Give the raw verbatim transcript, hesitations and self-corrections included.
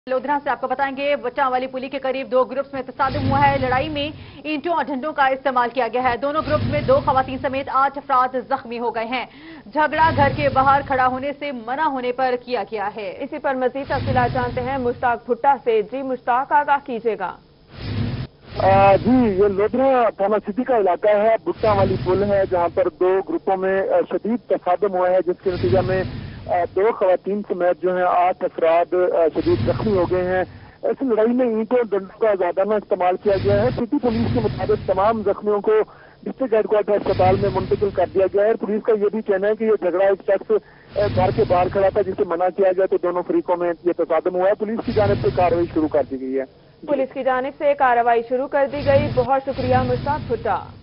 लोधरा से आपको बताएंगे, बट्टन वाली पुली के करीब दो ग्रुप्स में तसादुम हुआ है। लड़ाई में ईंटों और डंडों का इस्तेमाल किया गया है। दोनों ग्रुप्स में दो खवातीन समेत आठ अफराद जख्मी हो गए हैं। झगड़ा घर के बाहर खड़ा होने से मना होने पर किया गया है। इसी पर मजीद तफसीलात जानते हैं मुश्ताक भुट्टा से। जी मुश्ताक, आगाह कीजिएगा। जी, ये लोधरा थाना सिटी का इलाका है। बट्टन वाली पुल है जहां पर दो ग्रुपों में शदीद तसादुम हुआ है, जिसके नतीजा में दो खवातीन समेत जो है आठ अफराद शदीद जख्मी हो गए हैं। इस लड़ाई में ईंटों और डंडों का ज्यादा इस्तेमाल किया गया है। सिटी पुलिस के मुताबिक तमाम जख्मियों को डिस्ट्रिक्ट हेडक्वार्टर अस्पताल में मुंतकिल कर दिया गया है। पुलिस का यह भी कहना है कि यह झगड़ा एक शख्स घर के बाहर खड़ा था, जिसे मना किया गया तो दोनों फरीकों में यह तसादुम हुआ है। पुलिस की जानिब से कार्रवाई शुरू कर दी गई है। पुलिस की जानिब से कार्रवाई शुरू कर दी गई। बहुत शुक्रिया मुश्ताक भुट्टा।